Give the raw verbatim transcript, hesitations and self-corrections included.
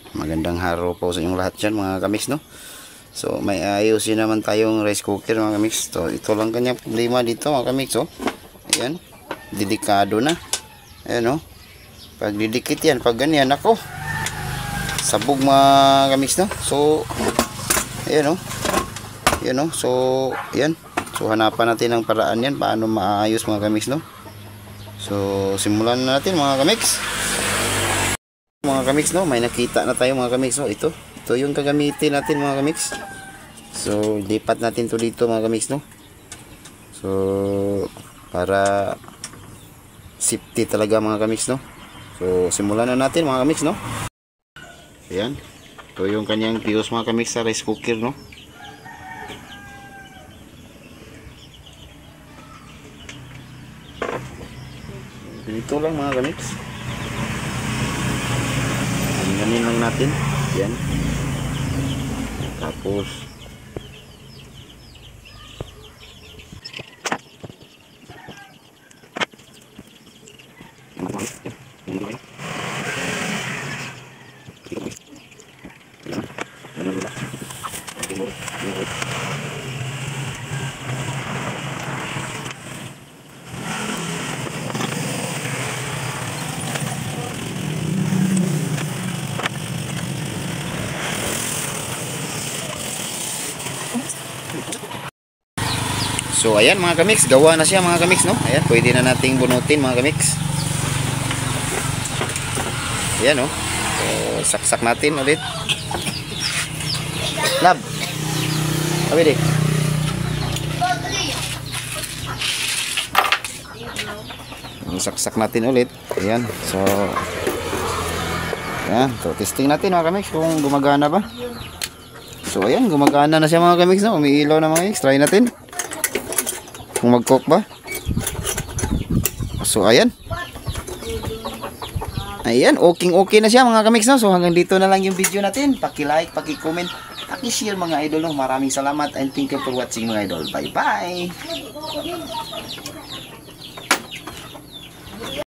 Magandang haraw po sa inyong lahat dyan mga kamix, no? So may ayusin naman tayong rice cooker mga kamix. So ito lang kanyang problema dito mga kamix, oh. Ayan, delikado na. Ayan, oh. Pag didikit yan, pag ganyan, ako sabog mga kamix, no? So ayan, oh. Ayan, oh. So ayan. So hanapan natin ang paraan yan paano maayos mga kamix, no? So simulan na natin mga kamix. Mga kamix, no, may nakita na tayo mga kamix, no. Ito, ito yung gagamitin natin mga kamix. So lipat natin to dito mga kamix, no. So para safety talaga mga kamix, no. So simulan na natin mga kamix, no. Ayan, ito yung kanyang fuse mga kamix sa rice cooker, no. Ganito lang mga kamix. Ganin lang natin. Yan. Tapos so ayan mga kamix, gawa na siya mga kamix, no. Ayan, pwede na nating bunutin mga kamix. Ayan, oh. So saksak natin ulit. Lab. Abi di. Saksak natin ulit. Ayan. So ayan, so testing natin mga kamix kung gumagana ba. So ayan, gumagana na siya mga kamix, no. Umiilaw na mga kamix. Try natin kung mag-cook ba. So ayan. Ayan, okay okay na siya mga kamix, no. So hanggang dito na lang yung video natin. Paki-like, paki-comment, paki-share mga idol, no. Maraming salamat and thank you for watching mga idol. Bye bye.